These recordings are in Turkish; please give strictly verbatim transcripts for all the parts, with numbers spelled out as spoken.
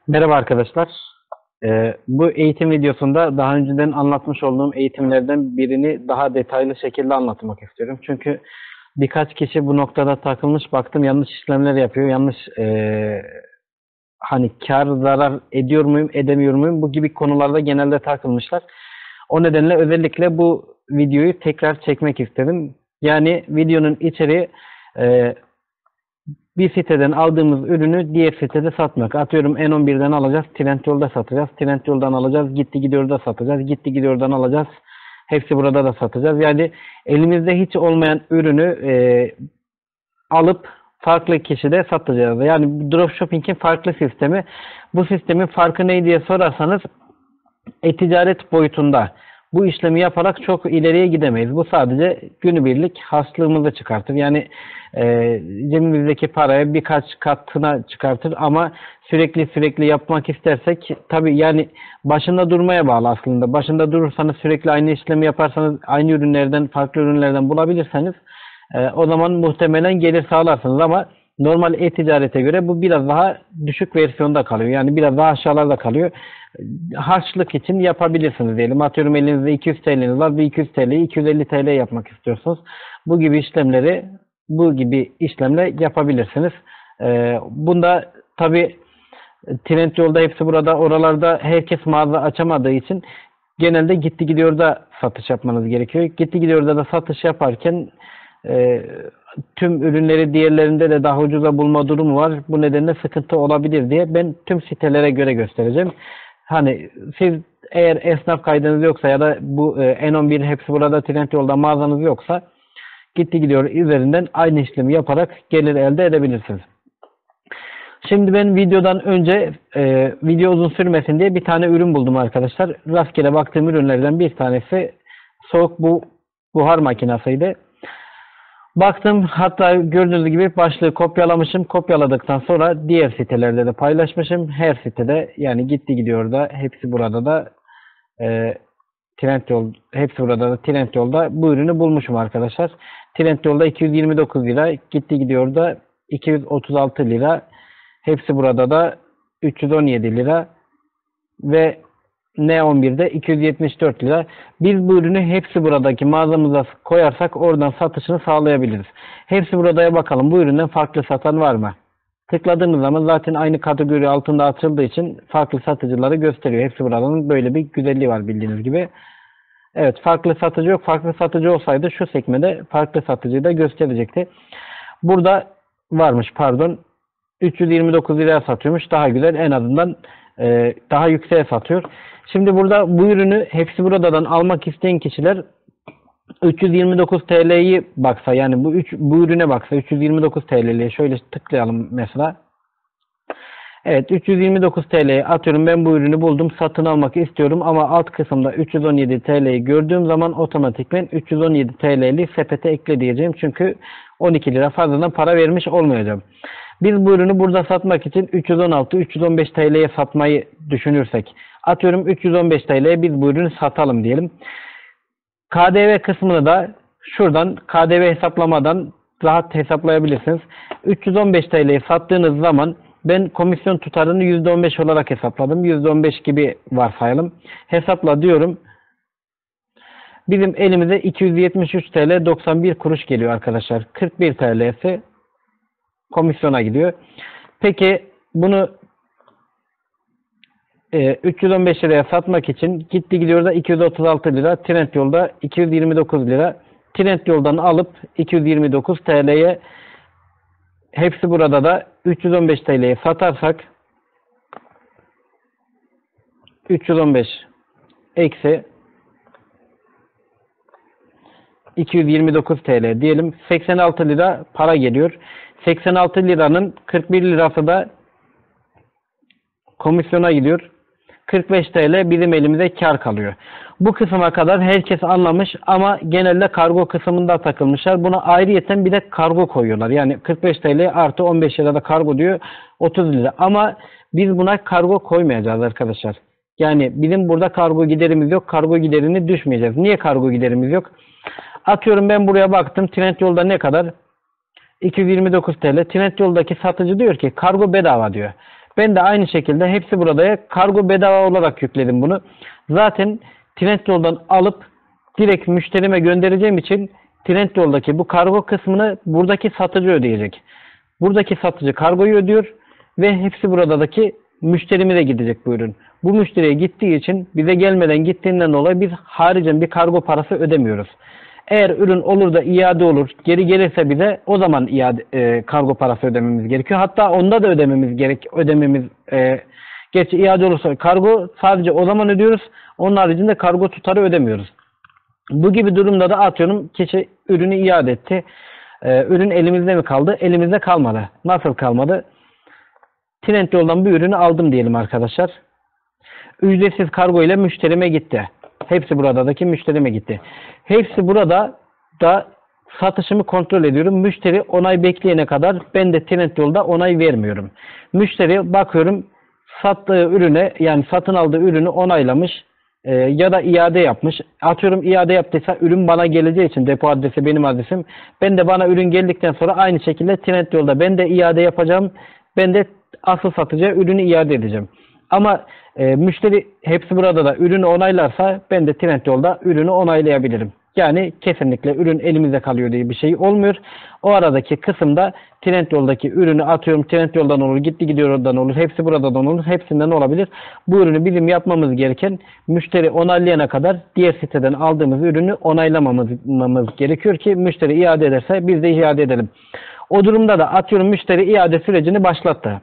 Merhaba arkadaşlar. Ee, bu eğitim videosunda daha önceden anlatmış olduğum eğitimlerden birini daha detaylı şekilde anlatmak istiyorum. Çünkü birkaç kişi bu noktada takılmış, baktım yanlış işlemler yapıyor. Yanlış ee, hani kar zarar ediyor muyum, edemiyor muyum? Bu gibi konularda genelde takılmışlar. O nedenle özellikle bu videoyu tekrar çekmek istedim. Yani videonun içeriği ee, bir siteden aldığımız ürünü diğer sitede satmak. Atıyorum N on birden alacağız, Trendyol'da satacağız. Trendyol'dan alacağız, gitti gidiyorda satacağız. Gitti gidiyordan alacağız. Hepsi burada da satacağız. Yani elimizde hiç olmayan ürünü e, alıp farklı kişide satacağız. Yani dropshipping'in farklı sistemi. Bu sistemin farkı ne diye sorarsanız e-ticaret boyutunda bu işlemi yaparak çok ileriye gidemeyiz. Bu sadece günübirlik harçlığımızı çıkartır. Yani e, cebimizdeki paraya birkaç katına çıkartır ama sürekli sürekli yapmak istersek tabii yani başında durmaya bağlı aslında. Başında durursanız sürekli aynı işlemi yaparsanız aynı ürünlerden farklı ürünlerden bulabilirseniz e, o zaman muhtemelen gelir sağlarsınız ama normal e-ticarete göre bu biraz daha düşük versiyonda kalıyor. Yani biraz daha aşağılarda kalıyor. Harçlık için yapabilirsiniz diyelim. Atıyorum elinizde iki yüz T L'niz var. Bir iki yüz T L'yi iki yüz elli T L yapmak istiyorsunuz. Bu gibi işlemleri bu gibi işlemle yapabilirsiniz. Ee, bunda tabi Trendyol'da hepsi burada oralarda herkes mağaza açamadığı için genelde gitti gidiyor da satış yapmanız gerekiyor. Gitti gidiyor da satış yaparken e, tüm ürünleri diğerlerinde de daha ucuza bulma durumu var. Bu nedenle sıkıntı olabilir diye ben tüm sitelere göre göstereceğim. Hani siz eğer esnaf kaydınız yoksa ya da bu e, N on bir hepsi burada Trendyol'da mağazanız yoksa gitti gidiyor üzerinden aynı işlemi yaparak gelir elde edebilirsiniz. Şimdi ben videodan önce e, video uzun sürmesin diye bir tane ürün buldum arkadaşlar. Rastgele baktığım ürünlerden bir tanesi soğuk bu buhar makinasıydı. Baktım hatta gördüğünüz gibi başlığı kopyalamışım. Kopyaladıktan sonra diğer sitelerde de paylaşmışım. Her sitede yani gitti gidiyor da hepsi burada da e, Trendyol hepsi burada da Trendyol'da bu ürünü bulmuşum arkadaşlar. Trendyol'da iki yüz yirmi dokuz lira, gitti gidiyor da iki yüz otuz altı lira. Hepsi burada da üç yüz on yedi lira ve N on birde iki yüz yetmiş dört lira. Biz bu ürünü hepsi buradaki mağazamıza koyarsak oradan satışını sağlayabiliriz. Hepsi buradaya bakalım. Bu üründen farklı satan var mı? Tıkladığımız zaman zaten aynı kategori altında açıldığı için farklı satıcıları gösteriyor. Hepsi buradan böyle bir güzelliği var bildiğiniz gibi. Evet, farklı satıcı yok. Farklı satıcı olsaydı şu sekmede farklı satıcıyı da gösterecekti. Burada varmış pardon. üç yüz yirmi dokuz liraya satıyormuş. Daha güzel. En azından e, daha yükseğe satıyor. Şimdi burada bu ürünü hepsi buradan almak isteyen kişiler üç yüz yirmi dokuz T L'yi baksa yani bu üç, bu ürüne baksa üç yüz yirmi dokuz T L'ye şöyle tıklayalım mesela. Evet, üç yüz yirmi dokuz T L'ye atıyorum, ben bu ürünü buldum, satın almak istiyorum ama alt kısımda üç yüz on yedi T L'yi gördüğüm zaman otomatikmen üç yüz on yedi T L'li sepete ekle diyeceğim. Çünkü on iki lira fazladan para vermiş olmayacağım. Biz bu ürünü burada satmak için üç yüz on altı üç yüz on beş T L'ye satmayı düşünürsek atıyorum üç yüz on beş T L'ye biz bu ürünü satalım diyelim. K D V kısmını da şuradan K D V hesaplamadan rahat hesaplayabilirsiniz. üç yüz on beş T L'yi sattığınız zaman ben komisyon tutarını yüzde on beş olarak hesapladım. yüzde on beş gibi varsayalım. Hesapla diyorum. Bizim elimize iki yüz yetmiş üç T L doksan bir kuruş geliyor arkadaşlar. kırk bir T L'si komisyona gidiyor. Peki bunu e, üç yüz on beş liraya satmak için gitti gidiyor da iki yüz otuz altı lira, Trendyol'da iki yüz yirmi dokuz lira. Trendyol'dan alıp iki yüz yirmi dokuz T L'ye hepsi burada da üç yüz on beş T L'ye satarsak üç yüz on beş eksi iki yüz yirmi dokuz T L diyelim, seksen altı lira para geliyor. seksen altı liranın kırk bir lirası da komisyona gidiyor. kırk beş T L bizim elimize kar kalıyor. Bu kısma kadar herkes anlamış ama genelde kargo kısmında takılmışlar. Buna ayrıyeten bir de kargo koyuyorlar. Yani kırk beş T L artı on beş lirada kargo diyor, otuz lira. Ama biz buna kargo koymayacağız arkadaşlar. Yani bizim burada kargo giderimiz yok. Kargo giderini düşmeyeceğiz. Niye kargo giderimiz yok? Atıyorum ben buraya baktım. Trendyol'da ne kadar? iki yüz yirmi dokuz T L. Trendyol'daki satıcı diyor ki kargo bedava diyor. Ben de aynı şekilde hepsi buradaya kargo bedava olarak yükledim bunu. Zaten Trendyol'dan alıp direkt müşterime göndereceğim için Trendyol'daki bu kargo kısmını buradaki satıcı ödeyecek. Buradaki satıcı kargoyu ödüyor ve hepsi buradaki müşterime de gidecek bu ürün. Bu müşteriye gittiği için bize gelmeden gittiğinden dolayı biz haricen bir kargo parası ödemiyoruz. Eğer ürün olur da iade olur, geri gelirse bize o zaman iade e, kargo parası ödememiz gerekiyor. Hatta onda da ödememiz gerek ödememiz e, gerçi iade olursa kargo sadece o zaman ödüyoruz. Onun haricinde kargo tutarı ödemiyoruz. Bu gibi durumda da atıyorum kişi ürünü iade etti. E, ürün elimizde mi kaldı? Elimizde kalmadı. Nasıl kalmadı? Trendyol'dan bir ürünü aldım diyelim arkadaşlar. Ücretsiz kargo ile müşterime gitti. Hepsi buradaki müşterime gitti. Hepsi burada da satışımı kontrol ediyorum. Müşteri onay bekleyene kadar ben de Trendyol'da onay vermiyorum. Müşteri bakıyorum sattığı ürüne yani satın aldığı ürünü onaylamış e, ya da iade yapmış. Atıyorum iade yaptıysa ürün bana geleceği için depo adresi benim adresim. Ben de bana ürün geldikten sonra aynı şekilde Trendyol'da ben de iade yapacağım. Ben de asıl satıcıya ürünü iade edeceğim. Ama e, müşteri hepsi burada da ürünü onaylarsa ben de Trendyol'da ürünü onaylayabilirim. Yani kesinlikle ürün elimizde kalıyor diye bir şey olmuyor. O aradaki kısımda Trendyol'daki ürünü atıyorum Trendyol'dan olur, gitti gidiyor oradan olur, hepsi buradan olur, hepsinden olabilir. Bu ürünü bizim yapmamız gereken müşteri onaylayana kadar diğer siteden aldığımız ürünü onaylamamız gerekiyor ki müşteri iade ederse biz de iade edelim. O durumda da atıyorum müşteri iade sürecini başlattı.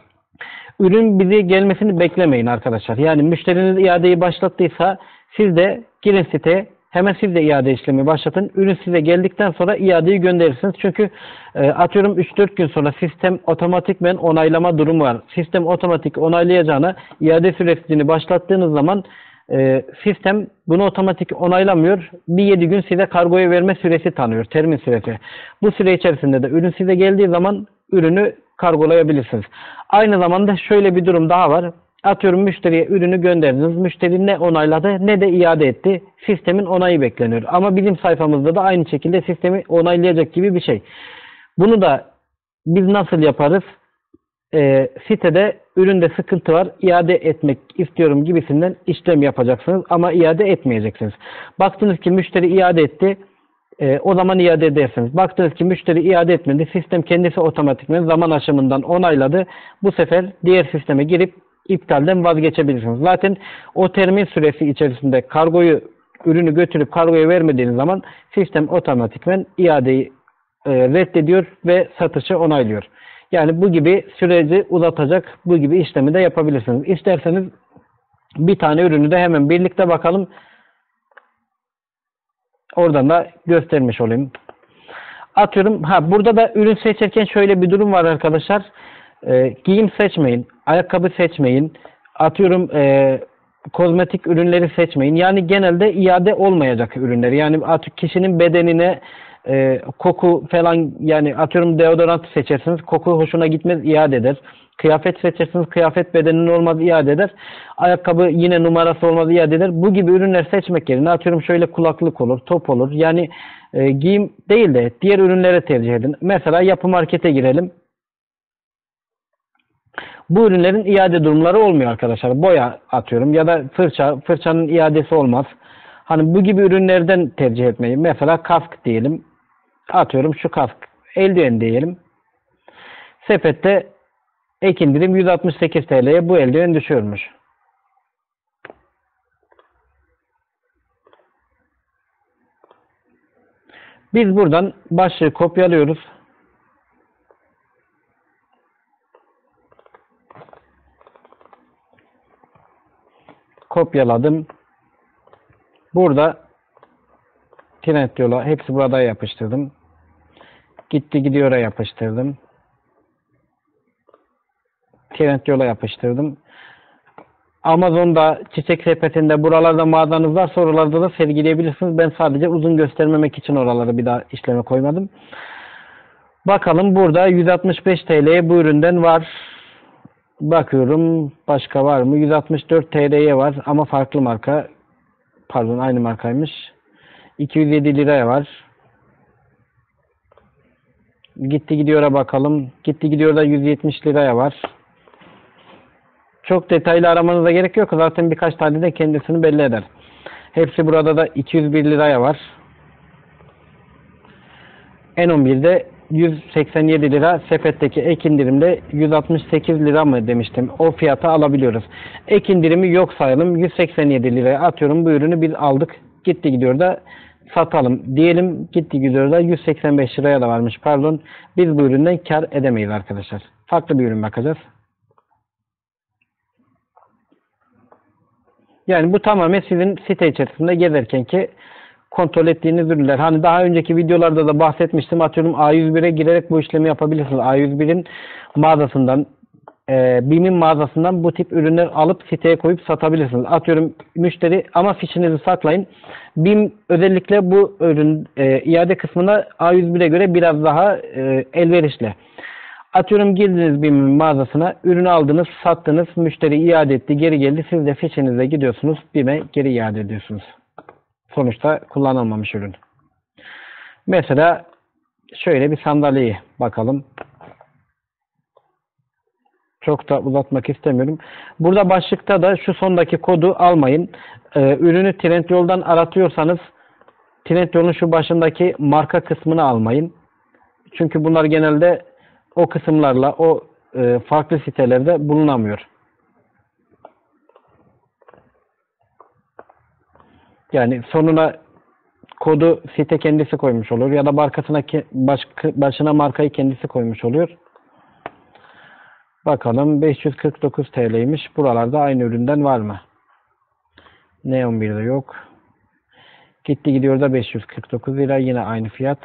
Ürün bize gelmesini beklemeyin arkadaşlar. Yani müşteriniz iadeyi başlattıysa siz de girin siteye hemen siz de iade işlemi başlatın. Ürün size geldikten sonra iadeyi gönderirsiniz. Çünkü e, atıyorum üç dört gün sonra sistem otomatikmen onaylama durumu var. Sistem otomatik onaylayacağına iade süresini başlattığınız zaman e, sistem bunu otomatik onaylamıyor. Bir yedi gün size kargoya verme süresi tanıyor. Termin süresi. Bu süre içerisinde de ürün size geldiği zaman ürünü kargolayabilirsiniz. Aynı zamanda şöyle bir durum daha var. Atıyorum müşteriye ürünü gönderdiniz. Müşteri ne onayladı ne de iade etti. Sistemin onayı bekleniyor. Ama bizim sayfamızda da aynı şekilde sistemi onaylayacak gibi bir şey. Bunu da biz nasıl yaparız? Ee, sitede üründe sıkıntı var. İade etmek istiyorum gibisinden işlem yapacaksınız. Ama iade etmeyeceksiniz. Baktınız ki müşteri iade etti. E, o zaman iade edersiniz. Baktınız ki müşteri iade etmedi. Sistem kendisi otomatikman zaman aşımından onayladı. Bu sefer diğer sisteme girip iptalden vazgeçebilirsiniz. Zaten o termin süresi içerisinde kargoyu ürünü götürüp kargoya vermediğiniz zaman sistem otomatikman iadeyi e, reddediyor ve satışı onaylıyor. Yani bu gibi süreci uzatacak bu gibi işlemi de yapabilirsiniz. İsterseniz bir tane ürünü de hemen birlikte bakalım. Oradan da göstermiş olayım. Atıyorum ha burada da ürün seçerken şöyle bir durum var arkadaşlar. E, giyim seçmeyin. Ayakkabı seçmeyin. Atıyorum e, kozmetik ürünleri seçmeyin. Yani genelde iade olmayacak ürünleri. Yani atıyorum kişinin bedenine e, koku falan yani atıyorum deodorant seçersiniz. Koku hoşuna gitmez iade eder. Kıyafet seçersiniz. Kıyafet bedeninin olmaz iade eder. Ayakkabı yine numarası olmaz iade eder. Bu gibi ürünler seçmek yerine atıyorum şöyle kulaklık olur, top olur. Yani e, giyim değil de diğer ürünlere tercih edin. Mesela yapı markete girelim. Bu ürünlerin iade durumları olmuyor arkadaşlar. Boya atıyorum ya da fırça, fırçanın iadesi olmaz. Hani bu gibi ürünlerden tercih etmeyi. Mesela kask diyelim. Atıyorum şu kask. Eldiven diyelim. Sepette ek indirim yüz altmış sekiz TL'ye bu eldiven düşüyormuş. Biz buradan başlığı kopyalıyoruz. Kopyaladım. Burada Trendyol'a hepsi burada yapıştırdım. Gitti gidiyor'a yapıştırdım. Trendyol'a yapıştırdım. Amazon'da, Çiçek Sepeti'nde, buralarda mağazanız varsa oralarda da sergileyebilirsiniz. Ben sadece uzun göstermemek için oraları bir daha işleme koymadım. Bakalım burada yüz altmış beş TL'ye bu üründen var. Bakıyorum başka var mı? yüz altmış dört TL'ye var ama farklı marka. Pardon aynı markaymış. iki yüz yedi liraya var. Gitti gidiyor'a bakalım. Gitti gidiyor'da yüz yetmiş liraya var. Çok detaylı aramanıza gerek yok. Zaten birkaç tane de kendisini belli eder. Hepsi burada da iki yüz bir liraya var. N on bir'de yüz seksen yedi lira, sepetteki ek indirimde yüz altmış sekiz lira mı demiştim. O fiyata alabiliyoruz. Ek indirimi yok sayalım. yüz seksen yedi liraya atıyorum. Bu ürünü biz aldık. Gitti gidiyor da satalım. Diyelim gitti gidiyor da yüz seksen beş liraya da varmış. Pardon. Biz bu üründen kar edemeyiz arkadaşlar. Farklı bir ürün bakacağız. Yani bu tamamen sizin site içerisinde gezerken ki kontrol ettiğiniz ürünler. Hani daha önceki videolarda da bahsetmiştim. Atıyorum A yüz bir'e girerek bu işlemi yapabilirsiniz. A yüz bir'in mağazasından, e, BİM'in mağazasından bu tip ürünler alıp siteye koyup satabilirsiniz. Atıyorum müşteri ama fişinizi saklayın. BİM özellikle bu ürün e, iade kısmına A yüz bir'e göre biraz daha e, elverişli. Atıyorum girdiniz BİM'in mağazasına, ürünü aldınız, sattınız, müşteri iade etti, geri geldi. Siz de fişinizle gidiyorsunuz, BİM'e geri iade ediyorsunuz. Sonuçta kullanılmamış ürün. Mesela şöyle bir sandalyeyi bakalım. Çok da uzatmak istemiyorum. Burada başlıkta da şu sondaki kodu almayın. Ee, ürünü Trendyol'dan aratıyorsanız Trendyol'un şu başındaki marka kısmını almayın. Çünkü bunlar genelde o kısımlarla o e, farklı sitelerde bulunamıyor. Yani sonuna kodu site kendisi koymuş olur ya da arkasına baş, başına markayı kendisi koymuş oluyor. Bakalım beş yüz kırk dokuz T L'ymiş. Buralarda aynı üründen var mı? N on bir'de yok. Gitti gidiyor da beş yüz kırk dokuz lira, yine aynı fiyat.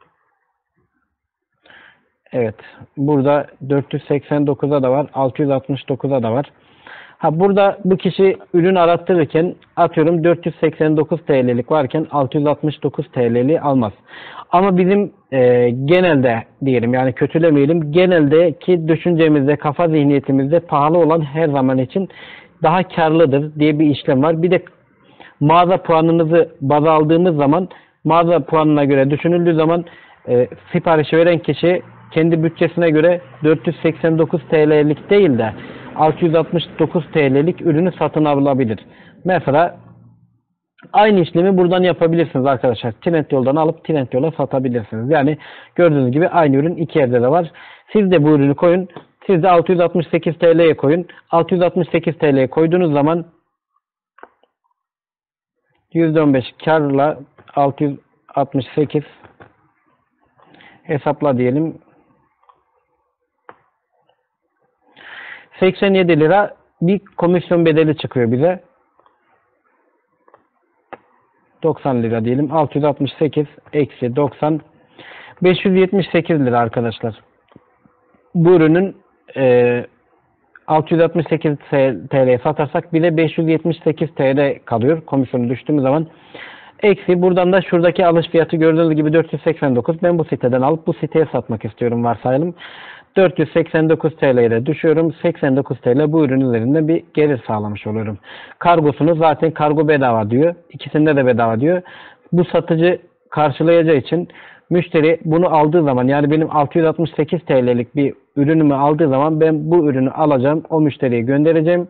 Evet. Burada dört yüz seksen dokuz'a da var. altı yüz altmış dokuz'a da var. Ha burada bu kişi ürün arattırırken atıyorum dört yüz seksen dokuz T L'lik varken altı yüz altmış dokuz T L'li almaz. Ama bizim e, genelde diyelim, yani kötülemeyelim, geneldeki düşüncemizde, kafa zihniyetimizde pahalı olan her zaman için daha karlıdır diye bir işlem var. Bir de mağaza puanınızı baz aldığımız zaman, mağaza puanına göre düşünüldüğü zaman e, siparişi veren kişi kendi bütçesine göre dört yüz seksen dokuz T L'lik değil de altı yüz altmış dokuz T L'lik ürünü satın alabilir. Mesela aynı işlemi buradan yapabilirsiniz arkadaşlar. Trendyol'dan alıp Trendyol'a satabilirsiniz. Yani gördüğünüz gibi aynı ürün iki yerde de var. Siz de bu ürünü koyun. Siz de altı yüz altmış sekiz T L'ye koyun. altı yüz altmış sekiz T L'ye koyduğunuz zaman yüzde on beş karla altı yüz altmış sekiz hesapla diyelim. seksen yedi lira bir komisyon bedeli çıkıyor bize. doksan lira diyelim. altı yüz altmış sekiz eksi doksan. beş yüz yetmiş sekiz lira arkadaşlar. Bu ürünün e, altı yüz altmış sekiz T L'ye satarsak bile beş yüz yetmiş sekiz T L kalıyor. Komisyonu düştüğümüz zaman. Eksi buradan da şuradaki alış fiyatı gördüğünüz gibi dört yüz seksen dokuz. Ben bu siteden alıp bu siteye satmak istiyorum varsayalım. dört yüz seksen dokuz T L'ye de düşüyorum. seksen dokuz T L bu ürün üzerinde bir gelir sağlamış oluyorum. Kargosunu zaten kargo bedava diyor. İkisinde de bedava diyor. Bu satıcı karşılayacağı için müşteri bunu aldığı zaman, yani benim altı yüz altmış sekiz T L'lik bir ürünümü aldığı zaman ben bu ürünü alacağım. O müşteriye göndereceğim.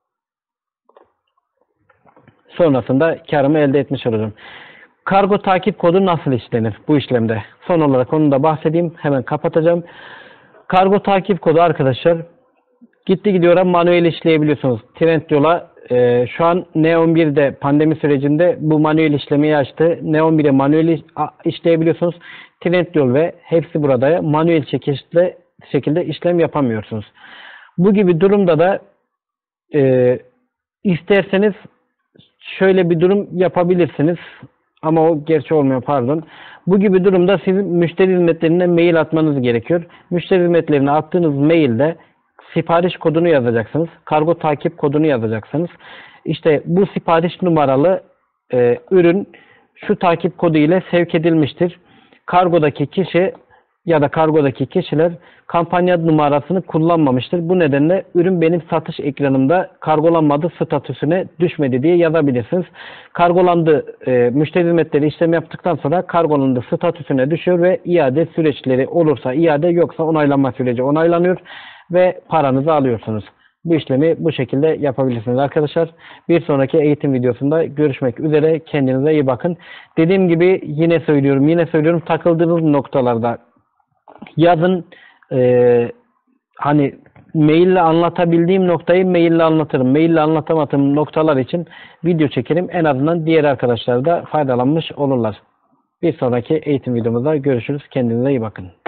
Sonrasında karımı elde etmiş olacağım. Kargo takip kodu nasıl işlenir bu işlemde? Son olarak onu da bahsedeyim. Hemen kapatacağım. Kargo takip kodu arkadaşlar, gitti gidiyor manuel işleyebiliyorsunuz. Trendyol'a e, şu an N on bir'de pandemi sürecinde bu manuel işlemeyi açtı. N on bir'e manuel işleyebiliyorsunuz. Trendyol ve hepsi burada manuel şekilde, şekilde işlem yapamıyorsunuz. Bu gibi durumda da e, isterseniz şöyle bir durum yapabilirsiniz. Ama o gerçi olmuyor, pardon. Bu gibi durumda sizin müşteri hizmetlerine mail atmanız gerekiyor. Müşteri hizmetlerine attığınız mailde sipariş kodunu yazacaksınız. Kargo takip kodunu yazacaksınız. İşte bu sipariş numaralı e, ürün şu takip kodu ile sevk edilmiştir. Kargodaki kişi ya da kargodaki kişiler kampanya numarasını kullanmamıştır. Bu nedenle ürün benim satış ekranımda kargolanmadı statüsüne düşmedi diye yazabilirsiniz. Kargolandı, e, müşteri hizmetleri işlem yaptıktan sonra kargolandı statüsüne düşüyor ve iade süreçleri olursa iade, yoksa onaylanma süreci onaylanıyor ve paranızı alıyorsunuz. bu işlemi bu şekilde yapabilirsiniz arkadaşlar. Bir sonraki eğitim videosunda görüşmek üzere. Kendinize iyi bakın. Dediğim gibi yine söylüyorum, yine söylüyorum takıldığınız noktalarda yazın. Ee, hani maille anlatabildiğim noktayı maille anlatırım. Maille anlatamadığım noktalar için video çekerim. En azından diğer arkadaşlar da faydalanmış olurlar. Bir sonraki eğitim videomuzda görüşürüz. Kendinize iyi bakın.